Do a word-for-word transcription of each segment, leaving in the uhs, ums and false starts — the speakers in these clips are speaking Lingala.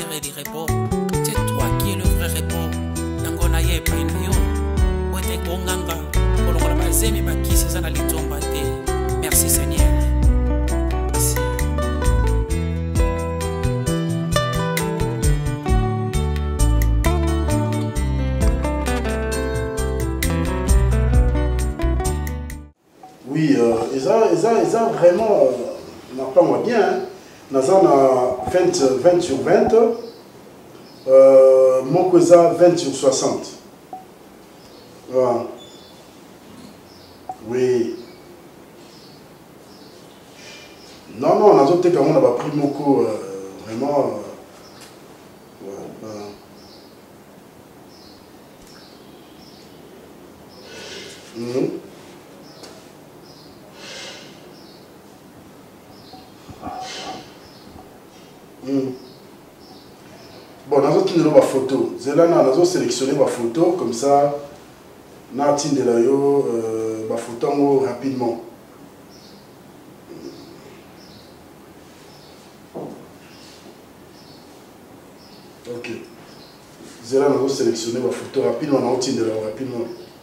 tiré du repos. C'est toi qui es le vrai repos. Nangona ye painayo. Ote konganga. Olokola bazemi bakisi sana litomba te. Merci Seigneur. Merci. Oui, euh, ils ont, ils ont, ils ont vraiment, euh, pas moi bien, hein. Nous avons vingt, vingt sur vingt, euh, mon cousin vingt sur soixante. Voilà. Oui. Non, non, on a d'autres quand on a pris mon coup, euh, vraiment. Euh, ouais, voilà. Mmh. Mm. Bon, nous avons des photos. Nous avons sélectionné des photos comme ça. Nous avons des photos rapidement. Ok. Nous avons sélectionné des photos rapidement. Nous avons des photos rapidement.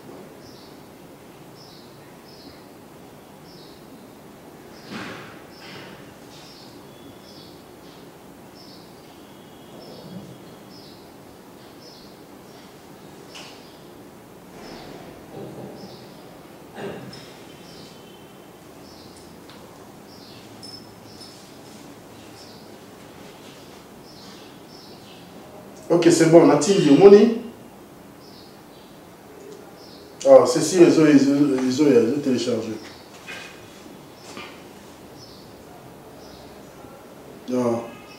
Ok, c'est bon, on a tiré du money. Ah, c'est si, ils ont, ils ont, ils ont, ils ont téléchargé. Ah.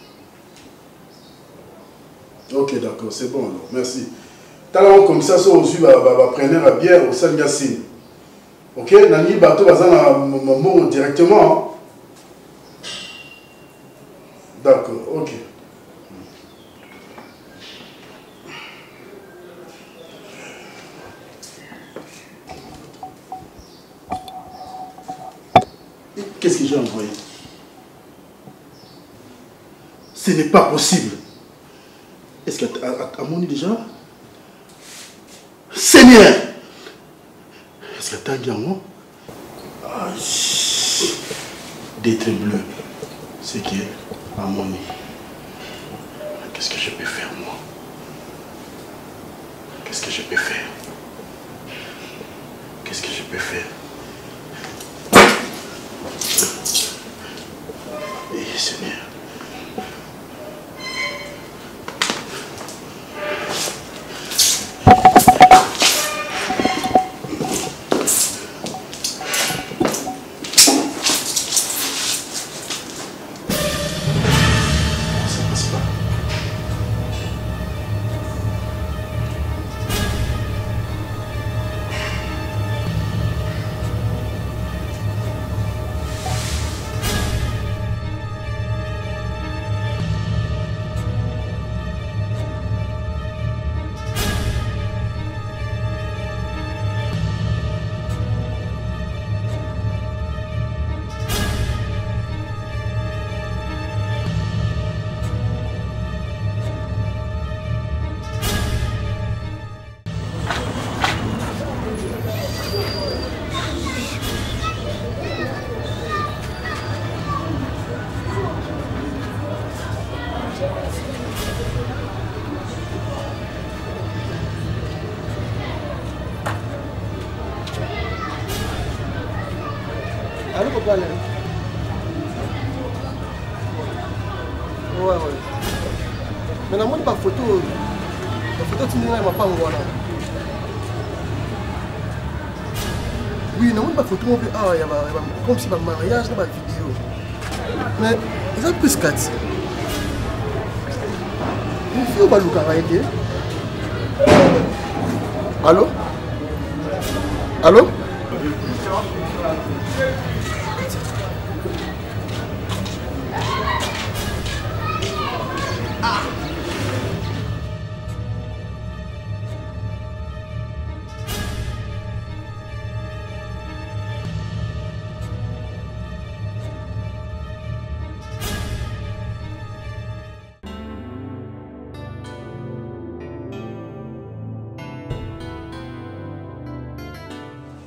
Ok, d'accord, c'est bon alors, merci. Talent comme ça, sont aussi preneur à bière au San Yassine. Ok, Nani Bato va mon directement. D'accord, ok. Qu'est-ce que j'ai envoyé? Ce n'est pas possible. Est-ce qu'à mon déjà? Seigneur! Est-ce que t'as un moi? D'être bleu, c'est qui est à mon nez. Qu'est-ce que je peux faire moi? Qu'est-ce que je peux faire? Qu'est-ce que je peux faire? Eh Seigneur. Allô, papa? Ouais, ouais. Mais la moindre photo, la photo, tu n'as pas en voilà. Oui, la moindre photo, on peut. Ah, il y a comme si un mariage, dans la vidéo. Mais, ils ont plus quatre. Il faut pas le caractère. Allô? Allô?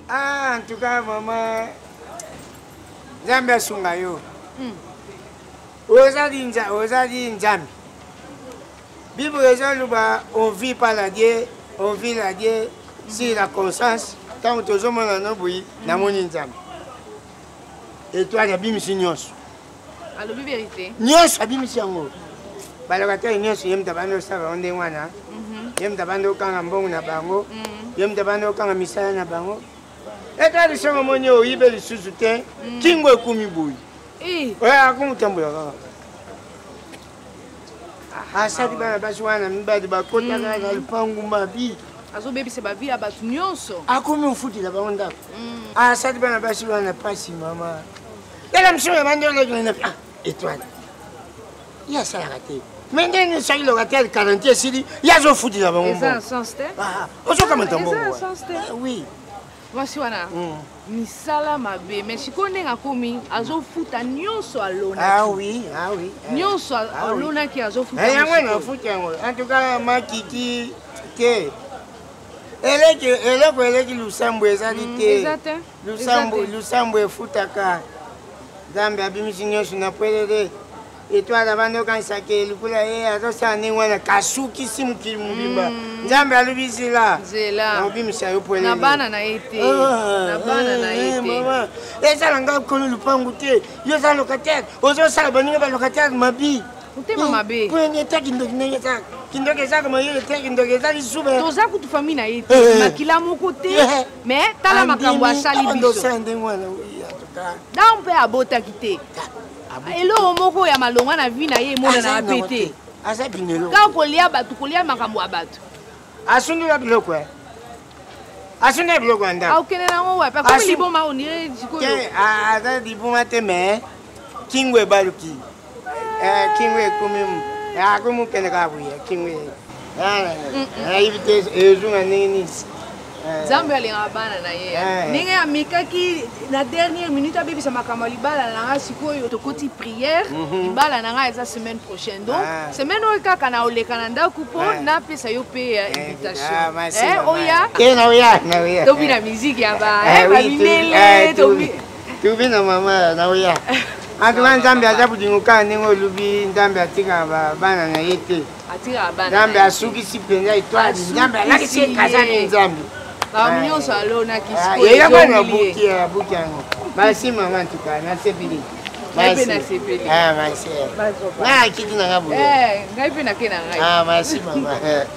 Ah, en tout cas, maman, Nzambe asunga yo. Ozali nza, ozali Nzambe. Bible ezoluba, on vit par la Dieu, on vit la Dieu si la conscience. Tant que tu as un boui, na moni Nzambe. Et toi, tu as bien mis nyonso. Alors, la vérité. Nyonso, tu as bien mis yango. Balakata nyonso, yem tabando saba onde wana. Yem tabando kanga mbongo na bango. Yem tabando kanga misala na bango. Et toi, tu as moni o ibe li susute. Kingo ekumi boui. Eh. Ouais, akumu tambola kaka. Asadi bana basi wana mbadi bakota na lupangu mabi. Azo baby c'est ba vie à batu nyonso. Akumi ufuti la bango. Asadi bana basi wana pasi mama. Ela mshoya mandolo na ah étoile. Ya ça raté. Maintenant ça il aura tel quarante sili, ya zo futi la bango. Ça sens te? Ah, ozo kama tambo. Ça sens te? Oui. Voici wana. Misala mabe, mais si connais akomi azo futa nyonso alona. Ah oui, ah oui. Nyonso alona ki azo futa. Eh yango na futa yango. En tout cas makiki ke eleki eleko eleki lusambo ezali te. Exacte. Lusambo lusambo efutaka. Nzambe abimisi nyonso na pwelele. Et toi d'abando quand ça ke lukula eh azo sane wana kasuki simukili mubimba. Nzambe alubisi la. Zela. Na bimisi ayo pwelele. Na bana na ete. Na bana na ete. Mama. Eza langa kono lupangu te. Yo za locataire. Ozo sala baninga ba locataire mabi. Utema mabe. Kwenye taki ndo kinenge taka. Kindoke zaka moyo teki ndoke zali sube. Toza kutu famille na ete. Makila moko te. Mais tala makambo asali biso. Ndo sande mwana oui en tout cas. Da on peut abota kite. Elo moko ya malonga na vie na ye mona na pété. Asa binelo. Ka kolia batu kolia makambo abatu. Asundula biloko. Asundula biloko nda. Au kenena ngo wa pa ko liboma onire jiko. Ke ada liboma te me. Kingwe baluki. Eh kingwe kumim. Ya kumu keneka buya kingwe. Ah ah ibite ezunga nini. Nzambe alinga bana na ye. Ninge amikaki na dernière minute abebisa makambo libala nanga sikoyo tokoti prière. Libala nanga eza semaine prochaine. Donc semaine oyo kaka na oleka na ndako po na pesa yo pe invitation. Eh oya. Ke na oya na oya. Tobi na musique ya ba. Eh ba minele tobi. Tobi na mama na oya. Antuka Nzambe aza budinguka ndenge olubi Nzambe atika bana na ye te. Atika bana. Nzambe asukisi mpenza etwali. Nzambe alakisi kazani Nzambe. Ba nyonso alona kisiko. Yeye bana buki ya buki yango. Basi mama ntuka na sepeli. Basi na sepeli. Ah basi. Na kiti na ngabo. Eh, ngai pe na ke na ngai. Ah basi mama.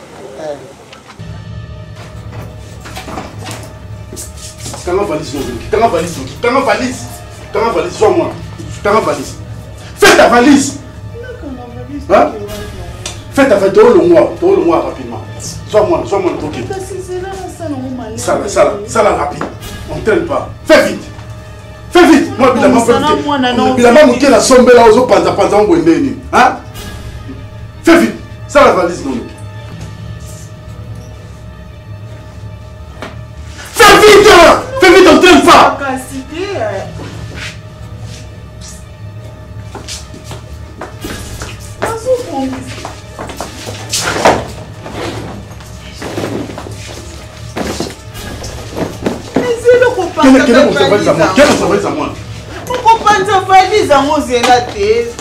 Kanga valise non, kanga valise, kanga valise. Kanga valise, sois-moi. Kanga valise. Fais ta valise. Hein? Fais ta valise, toi le moi, toi le moi rapidement. Sois-moi, sois-moi le toqué. Ça là, ça là, ça là rapide. On ne traîne pas. Fais vite. Fais vite. Moi, il a pas fait vite. Il a pas monté la somme là aux autres panza panza en Wendeni. Hein? Fais vite. Ça la valise non. Fais vite. Fais vite, on ne traîne pas. Quelle est votre valise à moi? Quelle est votre valise à moi? Pourquoi pas ta valise à moi, c'est la tête?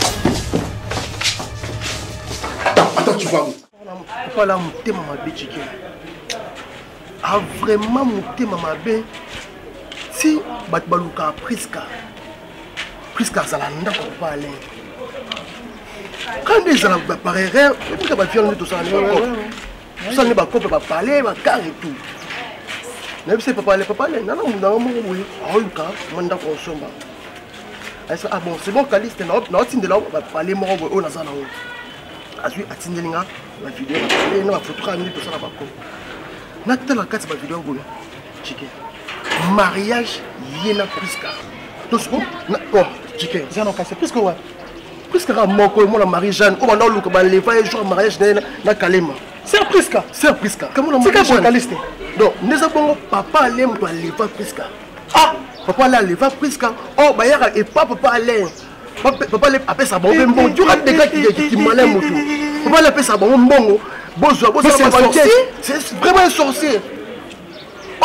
Attends, tu vas où? Voilà mon thème à ma bête. Ah, vraiment mon thème à ma bête. Si Batbaluka Priska, Priska Zalanda pour parler. Quand ils ont pareil, et puis ils vont tout ça, ça n'est pas qu'on peut pas parler, ma car et tout. Mais c'est pas parler, pas parler. Non, non, non, non, oui. Ah, oui, quand on a consommé. Ah bon, c'est bon, Calice, non, non, tu ne vas parler, moi, on a ça là-haut. Ah, oui, attendez, les gars, la vidéo, la photo, on a tout ça là-bas. On a tout la carte, la vidéo, on a chicken. Mariage, yéna Priska. Donc, c'est bon? Oh, chicken, c'est plus que ouais. Priska, moi, moi, la marie Jeanne, on a le cabal, les voyages, jour mariage, na Kalema. C'est Priska. C'est Priska. Comment on a fait Caliste? Donc, nous avons papa l'aime doit lever Priska. Ah, papa l'a levé Priska. Oh, bah y'a et pas papa l'aime. Papa l'aime appelle ça bon bon. Tu as des gars qui qui m'aiment moto. Papa l'appelle ça bon bon. Bonjour, bonjour. C'est vraiment un sorcier. Oh,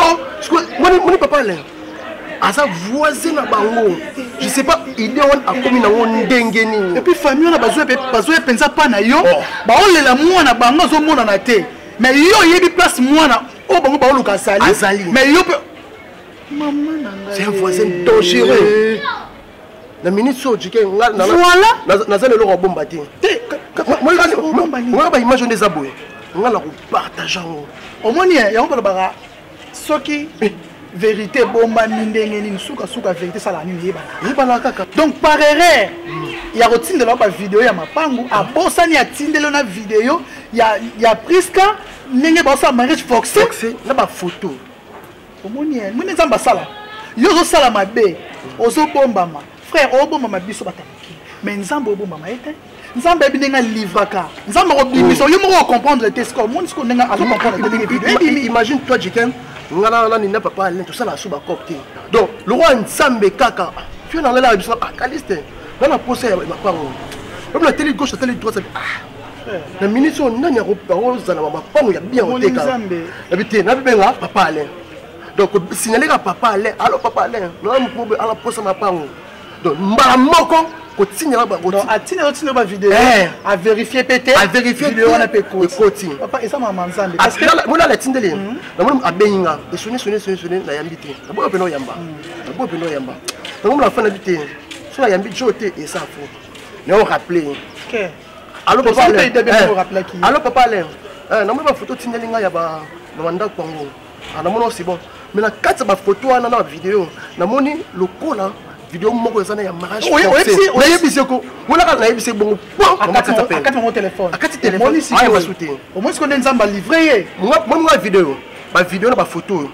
Mon papa là, à sa voisin à Bango, je sais pas, il est a commis dans mon dengue. Et puis famille on a besoin besoin penser pas na yo. Bah on les la moi na Bango zo mon na té. Mais yo yebi place moi na o Bango ba luka sali. Mais yo maman nanga. C'est un voisin dangereux. La minute so jike nga na voilà. Na za le lo bomba té. Moi moi ba image des aboué. Nga la ko partager. Au moins il y a on ba ba soki vérité bomba ndenge nini suka suka vérité sala nini yeba yeba kaka. Donc par erreur il y a retindela ba vidéo ya mapangu a bosani ya tindelo na vidéo ya ya Priska ndenge ba sa mariage forcé na ba photo omoni moni nzamba sala yo zo sala mabe ozo bomba ma frère o bomba ma biso batamaki mais nzamba o bomba ma ete nzamba bi ndenge livraka nzamba ko biso yo mo comprendre tes score moni siko ndenge azo comprendre tes vidéo. Imagine toi Jiken ngana na nina papa alin tout ça la suba copte donc le roi nsambe kaka tu na la biso ah Caliste dans la procès ya mapango même la télé gauche la télé droite ça la minute on nani ya ko za na mapango ya bien o teka na bité na benga papa alin donc signaler ka papa alin alors papa alin na mo ko ala procès mapango donc mbala moko ko signaler ba donc a signaler signaler ba vidéo à vérifier pété à vérifier vidéo on a pe côté papa et ça maman nzambe parce que là la tindeli na mo abenga et sonner sonner sonner sonner na yambité na bo peno yamba na bo peno yamba na mo la fin na bité so la yambi joté et ça fou mais on rappeler OK allo papa allez allo papa allez na mo ba photo tindeli nga ya ba na wanda kwango na mo no c'est bon mais na quatre ba photo na na vidéo na moni le cola vidéo moko ezana ya mariage forcé na yebise ko wala ka na yebise bongo bon akati mon téléphone akati téléphone ah va sauter au moins ce qu'on nzamba livré moi moi vidéo ba vidéo na ba photo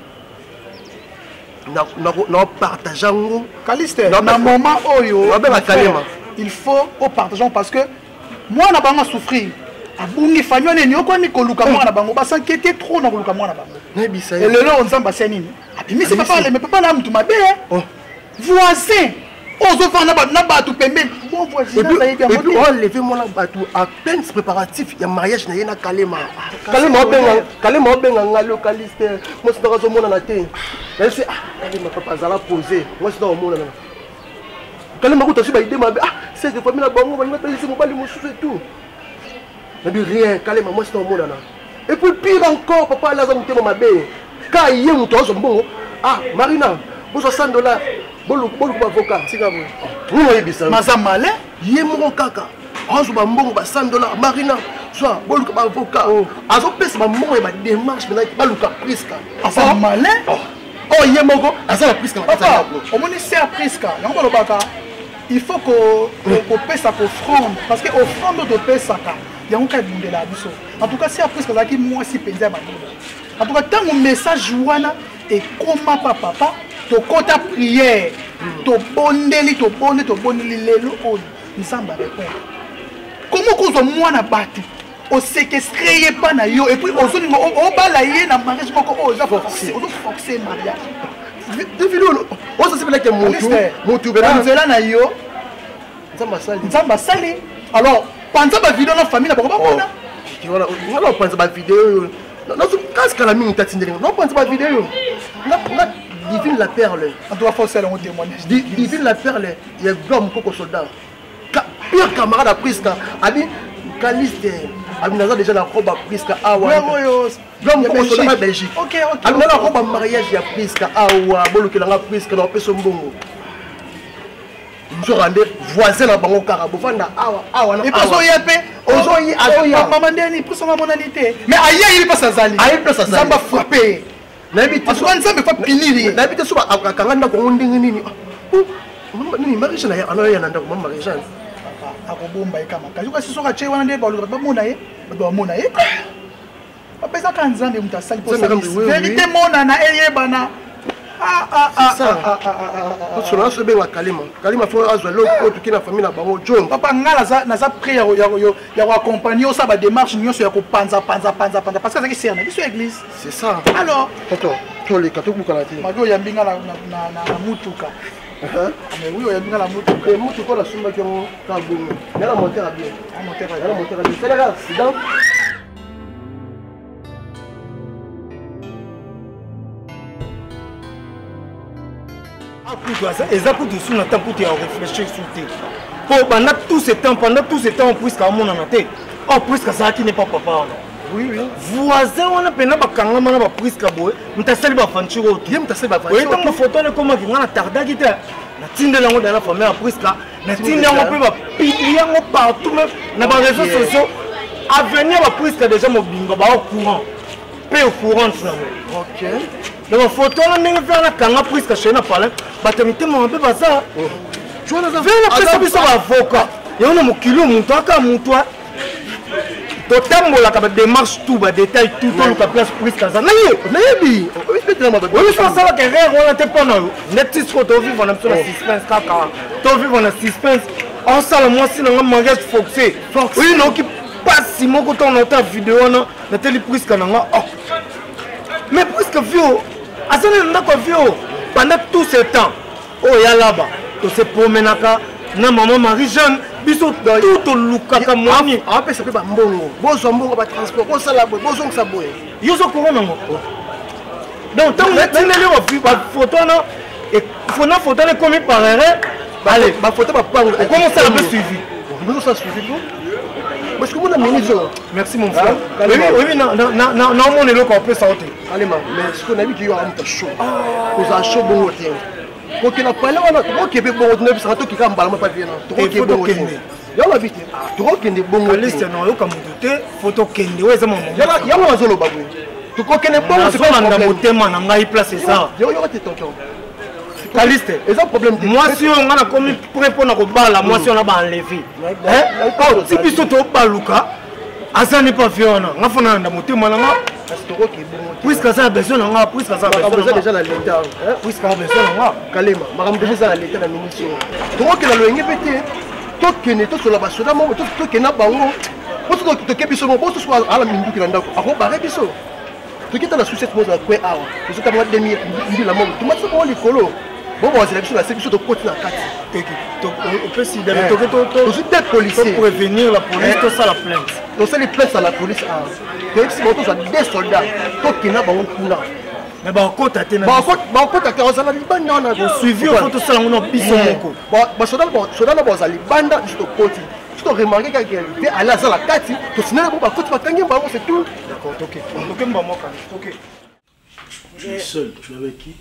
na na na partager ngo Caliste na moment oyo il faut au partageons parce que moi na bango souffrir abungi famille ne nyoko ni koluka moi na bango ba s'inquiéter trop na koluka moi na bango nebisa et le long nzamba c'est nini abimi c'est pas mais papa na mtu mabe voisin ozo fa na ba na ba tu pembe bon voisin na yebi et puis on lever moi na ba tu à peine préparatif ya mariage na yena Kalema Kalema benga Kalema benga ngalo Caliste moi c'est raison mona na te mais c'est ah ma papa zala poser moi c'est dans mona na Kalema ko tosi ba idée ma ah c'est que famille na bango ba ngata lisi mobali mosusu et tout na bi rien Kalema moi c'est dans mona na et puis pire encore papa là za mutema mabe ka yé muto zo mbongo ah Marina vous cent dollars bolu bolu ba avocat tika bo vous yebisa maza malin yé moko kaka azo ba mbongo ba cent dollars Marina soit bolu ba avocat azo pesa ba mbongo ba démarche maintenant ba luka Priska maza malin oh yé moko aza la Priska papa au moins c'est Priska yango lobaka il faut que ko pesa ko offrande parce que offrande de pesa ka yango ka bundela biso en tout cas c'est Priska zaki moi si penza ba en tout cas tant mon message wana et comment papa to kota prière to bondeli to bonde to bondeli lelo o nzamba répond comment qu'on soit moi na batu o séquestrer pas na yo et puis o zoni o bala yé na mariage moko o za forcer o forcer mariage de vidéo o ça c'est là que motu motu bela nzela na yo nzamba sali nzamba sali alors pensa ba vidéo na famille na ba bona voilà on pensa ba vidéo non qu'est-ce que la mine t'a tindé non pensa ba vidéo na Divine la perle. On doit faire ça, on témoignage. Divine la perle, il y a Gom Coco Soldat. Pire camarade à Priska. Abi, Caliste. Abi, n'a déjà la robe à Priska. Ah ouais. Gom Coco Soldat, Belgique. Ok, ok. Abi, n'a la robe à mariage à Priska. Ah ouais, bon, que la Priska, on peut son bon. Nous rendons voisin à Bango Carabo. Ah ouais, et pas so yapé. Ozoyi, Azoyi. Maman Deni, pour son monalité. Mais aïe, il passe à Zali. Aïe, il passe à Zali. Ça m'a frappé. N'habite souvent ça me fait pinir n'habite souvent à Kanganda Kongo nini nini mariage na ya ana ya nanda ko mariage akobomba ekama kajuka siso ka chewa nde ba ba mona ye ba mona ye apesa kanzambe mutasali pour ça vérité mona na eyebana ah ah ah ah ah so na so be wa Kalema Kalema fo azwa loko to kina famille na bango jongo papa ngala za na za prière ya ya ya accompagner ça ba démarche nyonso ya ko panza panza panza panza parce que ça qui sert na biso église c'est ça alors toto to le kato buka la te mago ya mbinga na na na mutuka mais oui ya mbinga la mutuka mutuka la sumba ki mo ka bongo na la moteur a bien la moteur la moteur a bien c'est là accident. Et ça coûte sous le temps pour te réfléchir sur tes. Pendant tout ce temps, pendant tout ce temps, puisque à mon anaté, oh, puisque ça qui n'est pas papa. Oui, oui. Voisin, on a peine à Kanga, on a pris Cabo, on t'a salué à Fanchiro. Il t'a salué à Fanchiro. Oui, dans ma photo, comment on a tardé à quitter. La tine de la de la famille à Prisca, la tine de la pilier partout, même dans les réseaux sociaux. À venir à Prisca déjà, mon bingo, au courant. Paix au courant, ok. Dans ma photo, on a mis la Kanga Prisca chez la palais. Bah, tu m'as mon peu bazar. Tu vois, la presse à avocat. Et on a mon kilo, mon toit, mon toit. Totem la démarche tout bas détail tout le la place plus qu'à ça. Maybe. Oui, je pense que la guerre on était pas non. Net six photos vivre on a sur suspense kaka. To vivre on a suspense. On sait le moi si on mariage foxé. Oui, non qui passe si mon côté on entend vidéo non, la télé plus qu'à non. Mais plus que vieux. À ça on a quoi vieux pendant tout ce temps. Oh ya là-bas. To se promener na maman Marie Jeanne. Biso tout le kaka mwani après ça peut pas mbongo bozo mbongo ba transport ko sala boy bozo ngsa boy yo so ko nango donc tant que tu n'es pas vu ba photo non et faut na photo les commis par erreur allez ba photo ba pango comment ça l'a suivi nous ça suivi tout parce que mon ami zo merci mon frère oui oui non non non non mon est là qu'on peut sortir allez ma mais ce qu'on a vu qu'il y a un chaud aux a chaud bon hôtel. Ok, na pale wana ok be bon na bisa to kika mbala ma pa bien to ok bon ya la vite to ok ndi bon liste non yo comme douter photo kende weza mon ya ya mo zolo babu to ko kene bon c'est pas na motema na ngai place ça yo yo te tonton Caliste et ça problème moi si on a comme prêt pour na ko bala moi si on a ba enlever hein pas si biso to baluka asa n'est pas violent nga fona na motema na nga puisque ça a besoin de moi, puisque ça a besoin déjà dans l'état, puisque ça a besoin de moi, Kalema, madame déjà dans l'état de la ministre. Donc que la loi est pété, toi qui n'es pas sur la base, toi toi qui n'as pas où, toi toi qui es sur mon poste, soit à la minute qui l'en a, à quoi barrer biso. Toi qui es dans la succès pose à quoi ah, tu sais comment demi demi la mort, tu m'as dit comment les colos. Bon bon, c'est la question, c'est question de côté na quatre. On peut si dans le to to to policier pour prévenir la police tout ça la plainte. Donc c'est les plaintes à la police ah. Donc si moto soit des soldats, toi qui n'as pas un coup là. Mais bah on t'a tenu. Bah on peut t'a on s'en liban non na. Suivi on faut tout ça on a biso moko. Bah bah soldat bon soldat na boza libanda juste au côté. Tu dois remarquer qu'il est à la salle à quatre, tu sinon bon bah côté matangi bah c'est tout. D'accord, OK. OK mba moka. OK. Tu es seul, tu es avec qui?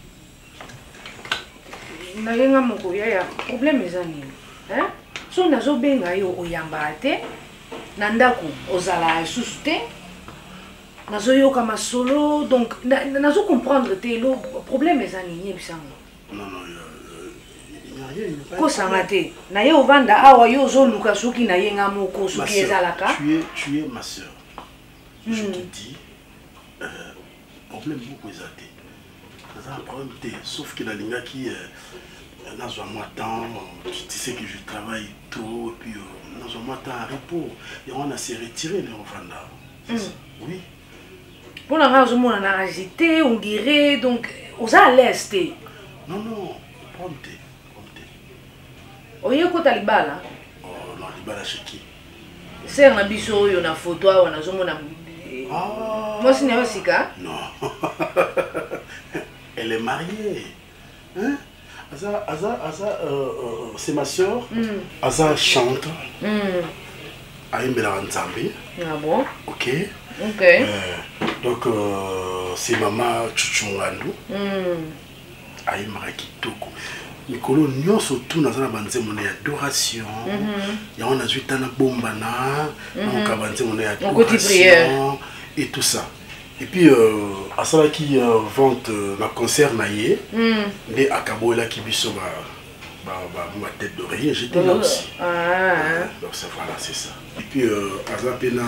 nayenga moko ya problème ezani hein so nazo benga yo oyamba te na ndako ozala lisusu te nazo yoka masolo donc nazo comprendre te lo problème ezani nyebisanga non non il y a rien kosanga te na ye ovanda awa yo ozoluka soki nayenga moko soki ezalaka tu es tu es ma sœur je te dis euh, problème beaucoup ezate ça un problème te sauf que la linga qui dans un mois temps, tu sais que je travaille tôt et puis dans un mois temps à repos et on a s'est retiré les Rwanda. Oui. Pour la raison on a agité, on dirait donc aux à l'est. Non non, prompte, prompte. Oye ko talibala. Oh non, libala chez qui? C'est un biso yo na photo on a zomo na. Ah. Moi c'est pas sika? Non. Elle est mariée. Hein? Aza, Aza, Aza, euh, euh, c'est ma soeur. Mm. Aza chante. Mm. Aïmbela Nzambi. Ah bon? Ok. Ok. Euh, donc, euh, c'est maman Chuchungandu. Mm. Aïmbela Kitoko. Mikolo nyonso tout na zana banze mona adoration. Ya on a vu tana bombana, on ka banze mona adoration et tout ça. Et puis, euh, à ça qui euh, vente euh, ma concert naïe, mais à Cabo là qui biso ma ma tête d'oreiller, j'étais là aussi. Ah. Euh, donc ça voilà, c'est ça. Et puis à ça pena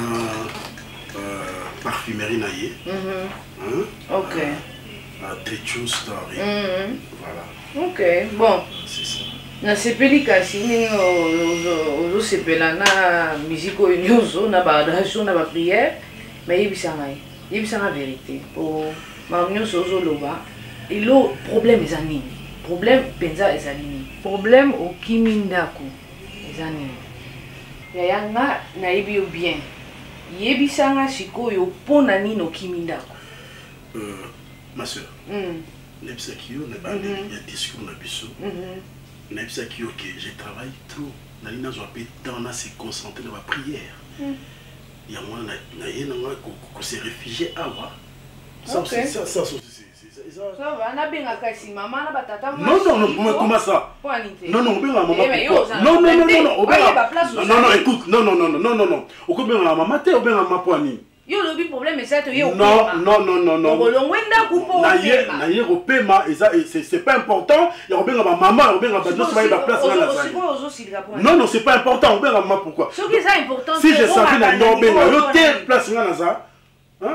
parfumerie naïe. Hein? Ok. À True Story. Voilà. Ok, bon. C'est ça. Na sepeli kasi ni o o sepela na musique nyonso na ba adoration na ba prière, mais ibisangai. Il y a la vérité. Pour Mamio Sozo Loba, et le problème est anime. Problème, penza est anime. Problème au Kimindako est anime. Yayanga naibi ou bien. Yebisanga siko yo ponani no Kimindako. Euh, ma soeur. Mm. Nebisaki yo, il y a des discours na biso. Nebisaki yo que je travaille trop. Nalina zo apé temps na se concentrer dans la prière. Il y a moi na na yena nga ko se réfugier awa. Ça ça ça ça ça va na benga kasi maman na batata non non non mais comment ça non non benga maman non non non non non non non écoute non non non non non non o ko benga maman te o benga maman poani yo lobi problème c'est to yo non non non non non bolongwenda kupo na ye na ye repema et ça c'est c'est pas important il y a benga maman o benga ba non c'est pas place na la salle non non c'est pas important o benga maman pourquoi ce qui est important si je savais na non benga yo te place na la salle hein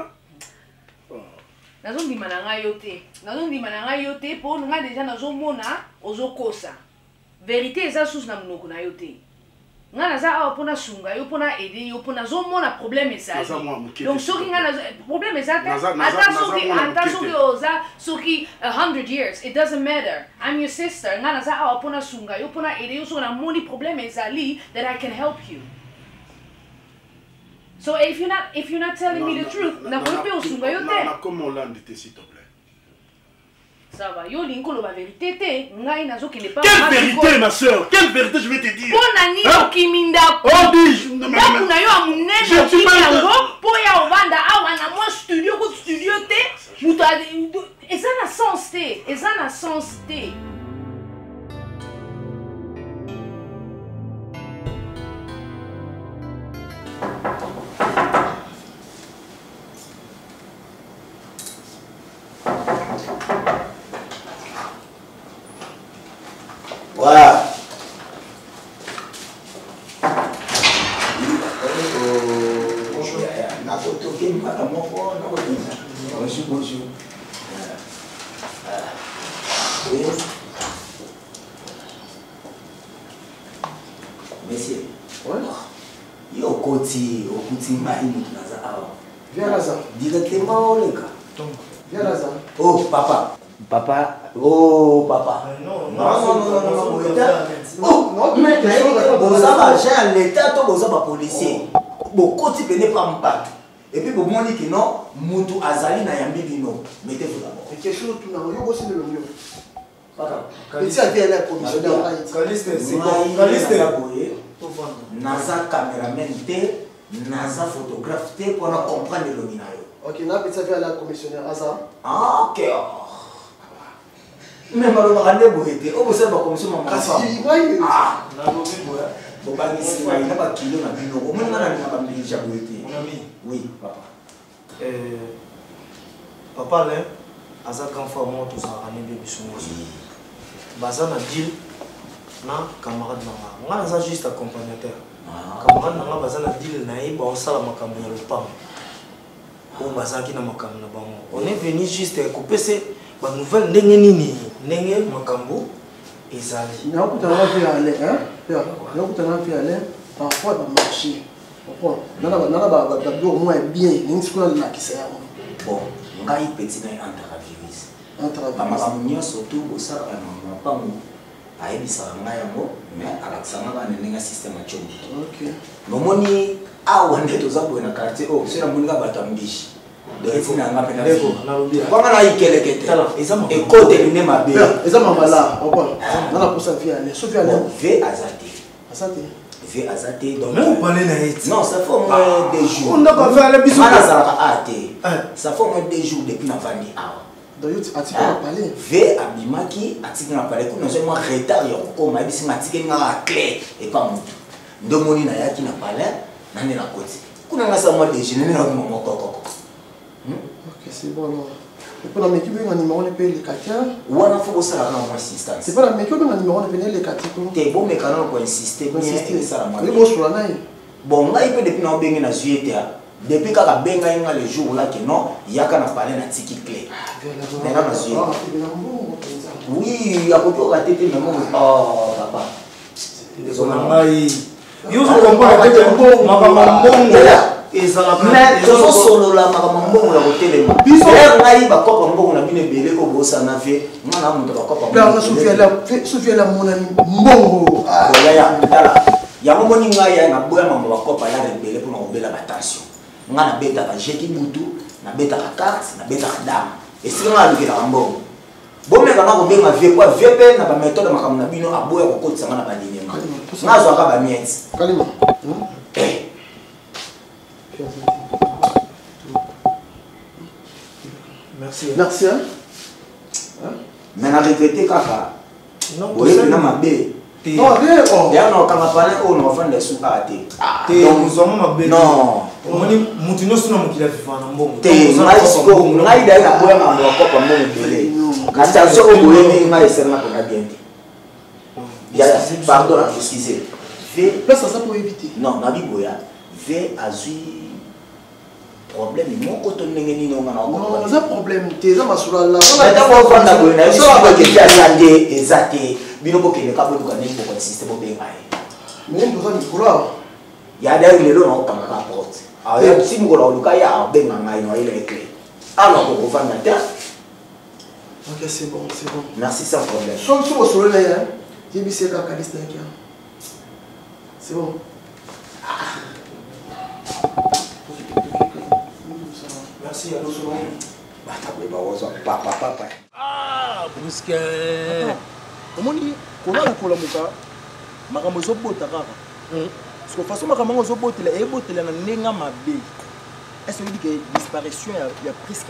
nazo ndima na ngai yo te nazo ndima na ngai yo te po nga déjà nazo mona ozo kosa vérité eza sous na munoko na yo te nga naza awa pona sunga yo pona aider yo pona zo mona problème ezali donc soki nga nazo problème ezali ata soki ata soki oza soki a hundred years it doesn't matter I'm your sister nga naza awa pona sunga yo pona aider yo so na moni problème ezali that I can help you. So if you're not if you're not telling non, me the non, truth, non, na non, pas au sunga yo te. Comment l'an de s'il te plaît. Ça va, yo linko lo ba vérité te, ngai nazo ki ne pas. Quelle vérité ma sœur? Quelle vérité je vais te dire? Pona ni okiminda. Oh dis, non mais na yo amunene je suis pas yango po ya ovanda awa na moi studio ko studio te, muto et ça na sens te, et ça na sens te. Voilà. Bonjour. Bonjour, bonjour. Oui. Monsieur. Ouais. Yo koti, au kuti maï naza awa. Viens là ça. Directement au leka. Viens là ça. Oh papa. Papa. Oh papa. Non, non, non, non, non, non, non, mais vous avez l'État, vous avez policier. Beaucoup de gens ne prennent pas. Et puis, vous me dites que non, Moutou Azali n'a jamais dit non. Mettez-vous d'abord. Mais quelque chose, tout le monde, vous aussi le mieux. Papa, quand tu as fait la commissionnaire en Haïti, c'est bon. Caliste la boye. Naza caméraman té, Naza photographe té pour comprendre le minayo. ok, n'a pas fait la commissionnaire Aza. Ah, ok. Mais malheureusement, vous êtes au sein de la commission de ah, si, oui. Ah, bon, bah, ici, il n'y a pas de kilo, mais il n'y a pas de kilo. Mon ami. Oui, papa. Euh, papa, là, Aza grand frère, moi, tout ça, on a bien besoin. Baza na deal, na camarade na nga. Nga naza juste accompagnateur. Camarade na nga baza na deal na ye, ba osala makambo ya lopango. O baza ki na makambo na bango. On est venu juste couper ces ba nouvelle ndenge nini, ndenge makambo ezali. Na ko tana fi aller, hein? Ya, na ko tana fi aller, parfois dans marché. Pourquoi? Nana nana ba ba bureau moi bien, ni ce qu'on a là qui sert. Bon, ngai petit na entre virus. Entre makambo nyonso tout osala na mapango. Ayebisa ngai yango, mais alakisanga ba ndenge système a chombo. OK. Nomoni awa nde toza boye na quartier o, sera moninga bato ambishi. Donc il faut n'anga pena. Comment na ikelekete? Et côté ne mabe. Eza mamala, pourquoi? Nana pour ça fi aller. Sophie aller. V azate. Azate. V azate donc. Même parler na hit. Non, ça fait au moins deux jours. On doit faire le bisou. Mana zalaka ate. Ça fait au moins deux jours depuis na vandi awa. Donc tu as parlé. V abimaki atiki na parler ko nous moi retard yo ko ma bisi matiki nga clé et pas mutu. Ndomoni na yaki na parler na ne na koti. Kuna nga sa moi déjeuner na mo koko. Ok, c'est bon alors. Et pour la métier, on a un numéro de payer les quartiers. Ou on a fait ça là en assistance. C'est pas la métier, on a un numéro de venir les quartiers. T'es bon, mais quand on peut insister, on insister. Ça la bon sur la naïe. Bon, là il peut depuis non bien na juillet. Depuis quand la benga inga le jour là que non, il y a qu'à parler na tiki clé. Maintenant na juillet. Oui, il y a beaucoup de tête mais oh papa. Désolé. Yo je comprends que tu bon makambo. Mais tozo solo la makambo mbongo la hotelema. Biso ngai ba kopa mbongo na bine belé ko bosa na fe. Ngana muto ba kopa. Là on a souffert la souffert la mon ami mbongo. Ya ya ndala. Ya momoni ngai ya na boya mambo ba kopa ya belé pour na obela ba tension. Ngana beta ba jeki butu, na beta ka carte, na beta ka dame. Et si ngana bikela mbongo. bomeka na kobenga vie kwa vie pe na ba méthode makambo na bino aboya kokotisa na ba lignema nazo aka ba mienzi kalima eh merci merci hein mais na regretter kaka non oui na mabe non rien oh ya no kama pana o no fanda su ate donc nous avons mabe non omoni mutu nyonso na mokili afifana mbongo te maisiko ngai dai na boya mambo akopa mbongo bele na station o boye ngai serna ko na bien ya pardon excusez v place ça pour éviter non na biboya v azui problème moko to ndenge nini ngana ko non ça problème te za masula la na ta ko fanda ko na so ba ke ya sande ezate bino ko kene ka bo ka ne ko système bo be ngai mais nous on couleur ya da ile lo no kama ka porte ah ya si mo ko la luka ya be ngai no ile clé alors ko ko fanda ta ok c'est bon c'est bon merci sans problème so so so là hein j'ai mis c'est ka kaliste qui c'est bon merci à nous bata ko ba wozo papa papa ah puisque omoni kona kola muka makambo zobota kaka parce que façon makambo zobotela e botela na nenga mabe est-ce que dit que disparition ya ya Priska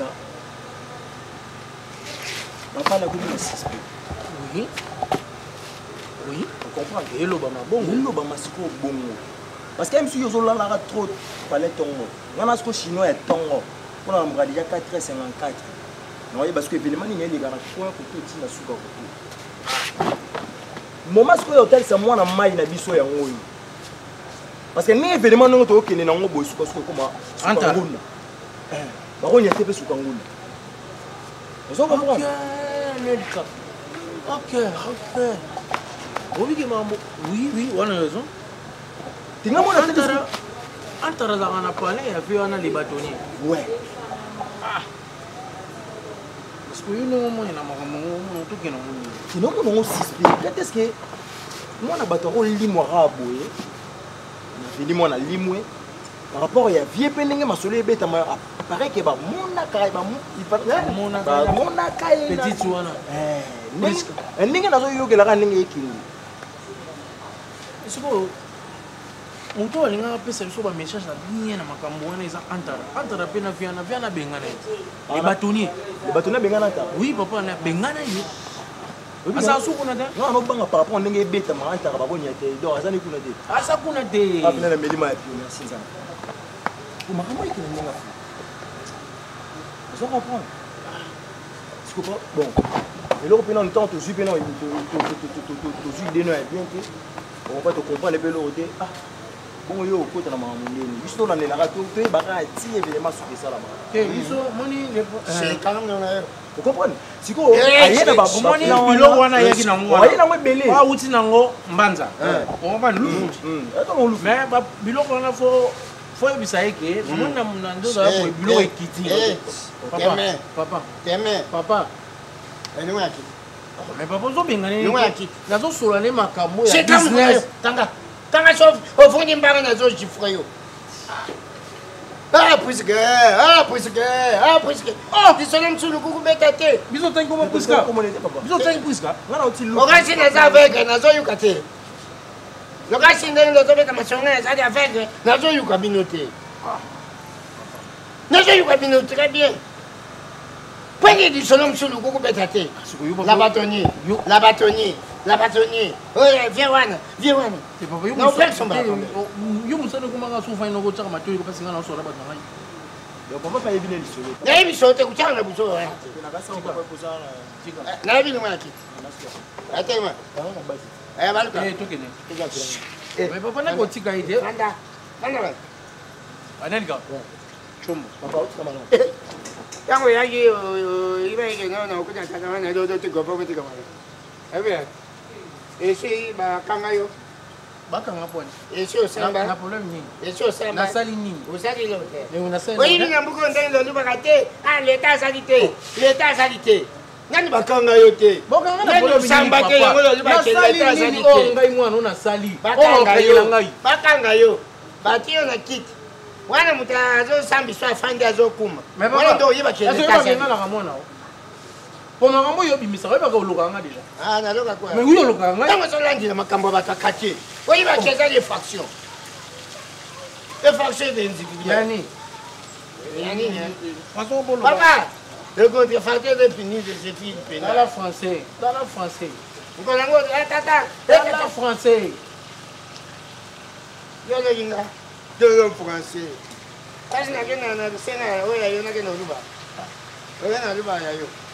papa na ko ni suspect oui oui on comprend que elo ba mabongo elo ba masiko bongo parce que même si yozo la la trop palais tongo ngana sko chinois est tongo on aembra déjà quatre heures cinquante-quatre non parce que évidemment il y a des gars quoi côté tina suka côté moment ce que hôtel c'est moi na mai na biso ya ngoyi parce que ni évidemment non to okene na ngo boy suka suka comment anta nguna eh ba ko nyate pe suka nguna ozo ko ok nelka ok ok obi ke mambo oui oui on a raison tinga mona antara antara za kana pale ya fi wana les bâtonniers ouais ah parce que you know moi na makambo to ke na mo sinon on a suspect est-ce que moi na bato ko limwa raboye na fini moi na limwe par rapport ya vie pendenge masolo ebeta ma paraît que ba mona kai ba il va mona ba mona kai petite wana eh ninge nazo yogela ka ninge ekindi siko mutu alinga pesa biso ba message na bien na makambo wana eza antara antara pe na viana viana bengana les bâtonniers les bâtonniers bengana ta oui papa na bengana ye asa su kuna da non no banga par rapport ndenge ebeta ma antara ba konya te donc asa ni kuna te asa kuna te apena na melima ya pionnier sinza pour makambo ikina ndenge afu je comprends est-ce que bon et là pendant le temps tu suis pendant tu tu tu tu tu suis des noix bien que on va te comprendre le l'autre ah bon yo ko ta na makambo ndeni biso na nela ka to pe ba ka ti évidemment sur ça là que biso moni c'est quand même na vous comprenez siko ayena ba moni bilo wana yaki na ngwa ayena ngwe bele wa uti na ngo mbanza on va lu eto ngo lu mais ba bilo wana fo fo ebisa yeke moni na na ndo za ko bilo ekiti papa papa teme papa ene ngaki mais papa zo bengane ni ngaki nazo sola ne makambo ya business tanga tanga so ofundi mbanga nazo jifura yo ah puisque ah puisque ah puisque oh disona mtsulu kukubeta te biso tangi ko puisque biso tangi puisque ngana uti lu okasi na za veka nazo yuka te lokasi ndenge nazo beta masonga ya za veka nazo yuka binote nazo yuka binote très bien Prenez du solom sur le gogo bétaté. La bâtonnier, la bâtonnier, la bâtonnier. Oh, viens, Wana, viens, Wana. C'est pas vrai, non, frère, son bâton. Yo, vous savez comment on fait une autre matin, parce qu'on a sur la bâtonnier. Donc, on va pas éviter les solos. Il y a une sauté, vous avez un bouton. Il y a une maquette. Attends-moi. Eh, va le faire. Eh, toi, qui est. Mais papa, on a un petit gars idée. Anda, anda. Anelga. Chombo. Papa, où tu vas là? Yango yaki iba yake na na ukuta tata na do do tigo bobo tigo mala. Ebe. Esi ba kanga yo. Ba kanga poni. Esi osamba. Na problème ni. Esi osamba. Na sali ni. Usali lo te. Mais on a sali. Oui, ni nambuko ndenge lo luba kate. Ah, l'état salité. L'état salité. Nani ba kanga yo te. Bo kanga na problème ni. Samba te yango lo luba ke l'état salité. Oh, ngai mwana na sali. Ba kanga yo. Ba kanga yo. Ba tiyo na kit. Wana muta zo sambi so afandi azokuma. Wana ndo yiba kele kasi. Azo yiba ngala kamona. Pour ma maman, il y a bimisa, il y a un déjà. Ah, n'a pas quoi. Mais oui, il y a un Quand on s'en dit, ma cambo va t'accater. Oui, il va qu'il y a des factions. Les factions des individus. Yani. Yani, papa, le contrefacteur de Pini de ses filles. Dans la français. Dans la français. Dans la français. Yo le yinga. De le français. Est-ce que tu as un sénat? Oui, il y en a qui n'ont pas. Oui, il y en a pas.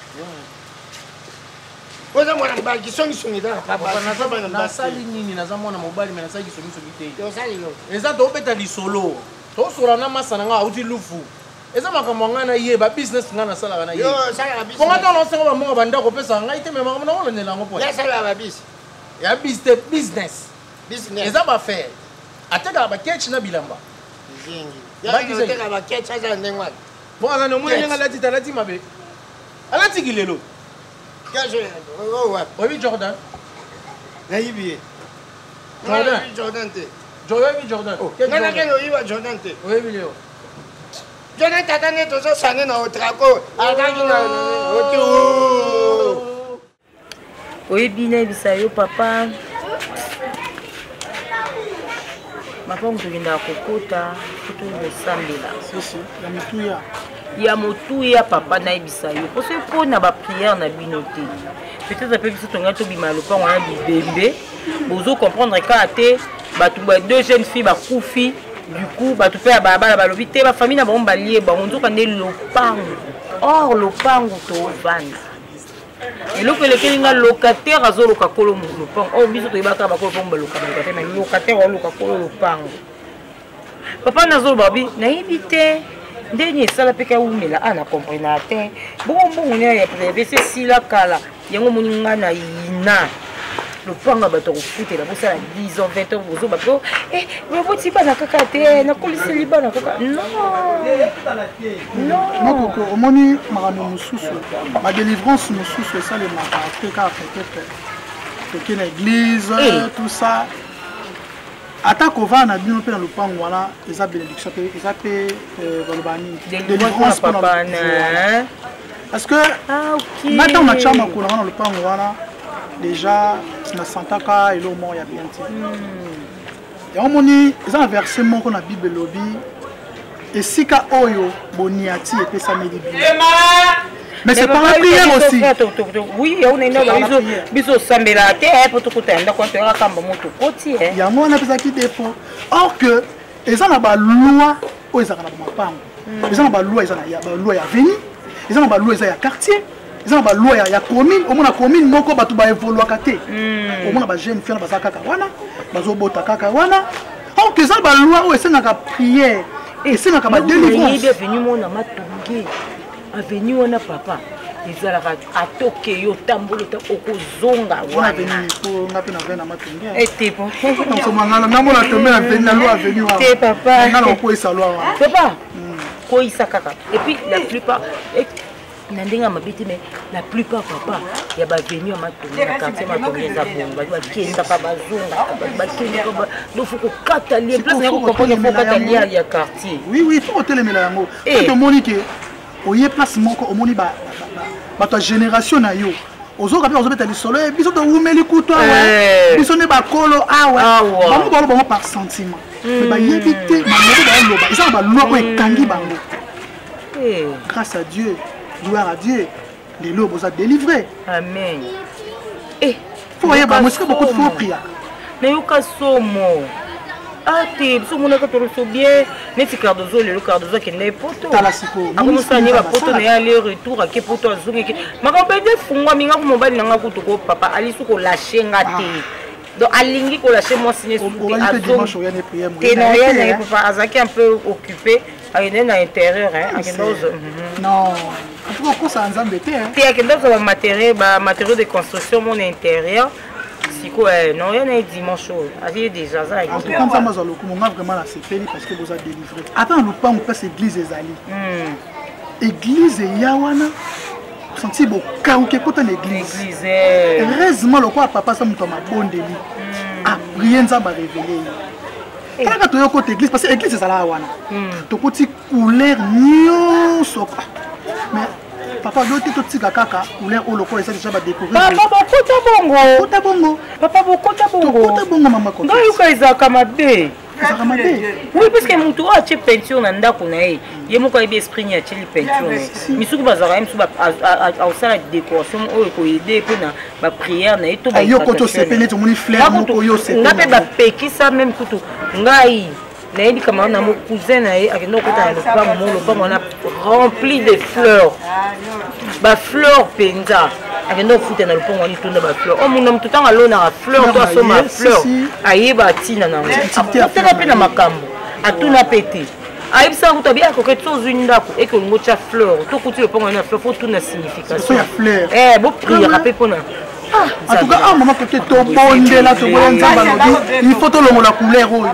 Vous avez un bague qui sont ici. Papa, na sali nini naza mwana mobali mais nasali somi somi te. Yo sali yo. Eza to beta li solo. To sura na masana nga uti lufu. Eza makambo nga na ye ba business nga na sala na ye. Yo sala ba business. Ko ngata no sengo ba monga banda ko pesa nga ite me makambo na wona nela ngo po. Ya sala ba business. Ya business business. Business. Eza ba faire. Ateka ba ketch na bilamba. Zingi. Ya ba teka ba ketch aza ndengwa. Bon ana no mwe nga lati talati mabe. Alati kilelo. Oh ouais. Oui, Jordan. Naïbi. Jordan. Jordan te. Jordan, Jordan. Quel Jordan? Quel Jordan te. Oui, oui, oui. Jordan tata ne toujours sané dans le traco. Attends qu'il a. Ok. Oui, bien bisayo papa. Papa on devient à kokota, tout le sambela. C'est ça. La mituya. Ya motuya papa na bisayo. Parce que pour na ba prière na binoté. Peut-être après biso tonga to bima lopa wana bibembe. Bozo comprendre ka té batu ba deux jeunes filles ba kufi. Du coup batu pe ba ba ba lobi te ba famille na ba mbalié ba on nzoka ne lopango. Or lopango to vanda. Et lorsque le kelinga locataire azo lokakolo lopango. Oh biso to ibaka ba ko pomba locataire mais locataire o lokakolo lopango. Papa nazo babi na ibité. Dernier sala peka umela ana comprendre te bon bon on est prévu c'est si la kala yango moninga na ina le panga bato fouté la bossa dix ans vingt ans bozo bato eh mais boti bana kaka te na kolisi libana kaka non non non koko omoni makambo mosusu ma délivrance mosusu ça le maka kaka peut-être que l'église tout ça. Attaque au vent, on a bien dans le pan, voilà, ils ont bénédiction, ils ont fait Volbani. Délivrance papa, parce que maintenant on a déjà ma couleur dans le pan, voilà, déjà, on a santaka et l'eau mort, il y a bien dit. Et on m'a dit, ils ont un verset mort qu'on a Bible lobby, et si ka oyo boniati et puis ça me dit bien. Mais c'est pas la prière aussi. Oui, on est là, biso sambela te pour tout côté, on doit faire kamba moto côté. Il y a moi on a besoin qui défaut. Or que ils ont la loi, oh ils ont la mapango. Ils ont la loi, ils ont la loi ya veni. Ils ont la loi, ils ont ya quartier. Ils ont la loi ya commune, au moins la commune moko batu ba évoluer katé. Au moins ba jeune fille ba zakaka wana, bazo bota kaka wana. Or que ils ont la loi, oh ils ont la prière. Et c'est la délivrance. Il est venu mon amatonge. Avenue wana papa ezalaka atoke yo tambolo ta okozonga wana avenue ko ngapi na vena matonge ete po donc mangala namona tombe na avenue na lo avenue wa te papa ngala ko isa lo wa papa ko isa kaka et puis la plupart na ndenga mabiti mais la plupart papa ya ba avenue matonge na quartier matonge za bomba ba kenda pa bazonga ba kenda ba do fuko katalie place ko comprendre ko katalie ya quartier oui oui faut telemela yango to monique oye place moko omoni ba ba génération na yo ozoka pe ozobeta lisolo biso to umeli kuto awa biso ne ba kolo awa bango bango bango par sentiment mais ba yebite mamoko ba loba isa ba loi ko ekangi bango grâce à Dieu gloire à Dieu les lobes ont délivré amen eh faut y avoir beaucoup beaucoup de faux prières mais yo kasomo ah t'es biso mona ka toro so bien neti cardozo le cardozo ke ne poto akomusa ni ba poto na ya le retour ake poto azungi ke makambe de fungwa minga ko mobali nanga kutuko papa ali suko lâcher ngate donc alingi ko lâcher moi signé sur te na ya na papa azaki un peu occupé ayene na intérieur hein akendozo non faut ko ça nzambe te hein te akendozo ba matériel ba matériaux de construction mon intérieur. Non, rien n'est dimanche. Allez déjà ça. En tout cas, ça m'a vraiment la sepeli parce que vous avez délivré. Attends, nous pas on passe église et ali. Église et yawana. Senti beau quand que côté l'église. Église. Heureusement le quoi papa ça me tombe bon délit. A rien ça va révéler. Quand tu es côté église parce que l'église c'est ça là yawana. Ton côté couleur nio sopa. Mais Papa, yo te tika kaka, couleur au loco, et ça déjà va découvrir. Papa, bokota bongo. Bokota bongo. Papa, bokota bongo. Bokota bongo, maman. Nga yuka ezaka mabe. Ezaka mabe. Oui, parce que mutu a che peinture na ndako na ye. Ye moko yebi esprit ni a che peinture. Misuku bazaka misuku ba a osala décoration oyo ko aider pe na ba prière na eto ba. Yo koto sepene to moni fleur moko yo sepene. Nga pe ba pekisa même kutu. Ngai nayebi kama na mon cousin na ye akenda okota na lopango mo lopango na rempli de fleurs. Ba fleurs penza. Akenda ofuta na lopango ni tunda ba fleurs. O munam tutanga lo na fleur to asoma fleur. Ayeba tina na mo. Atena pe na makambo. Atuna pete. Ayebisa ngo tabia ko ketso zundako e ko ngocha fleur. To kuti lopango na fleur faut tout na signification. Ya fleur. Eh, bo prier rapé pona. En tout cas, ah maman côté to bonde là to bonde nzamba no. Il faut to longo la couleur oyo.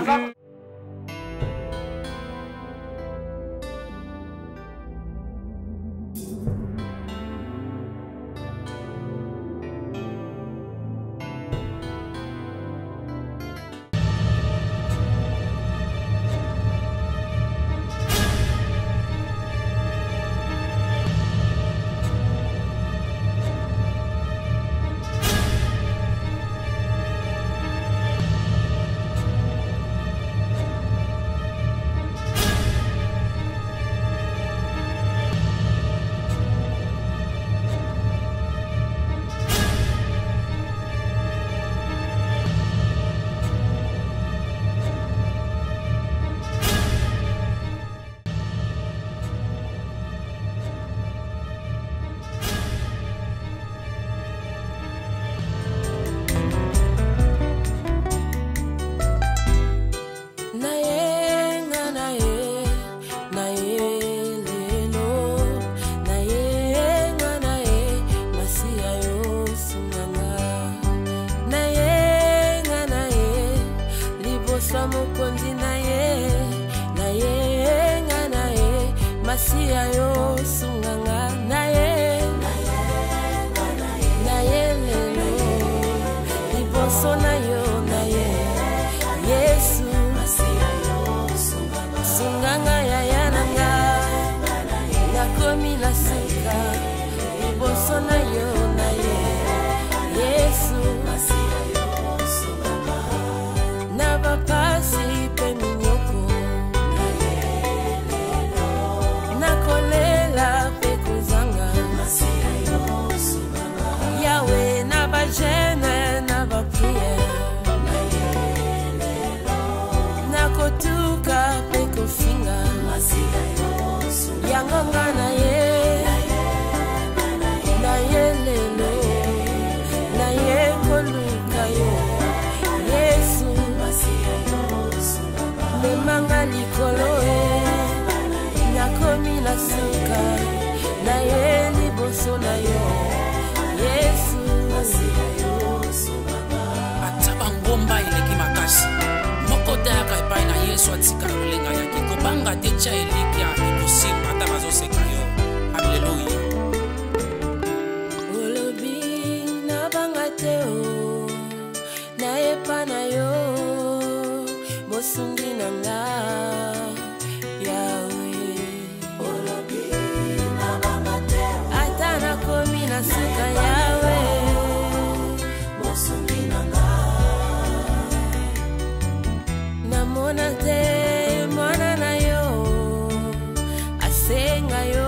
Mwana te mwana na yo asenga yo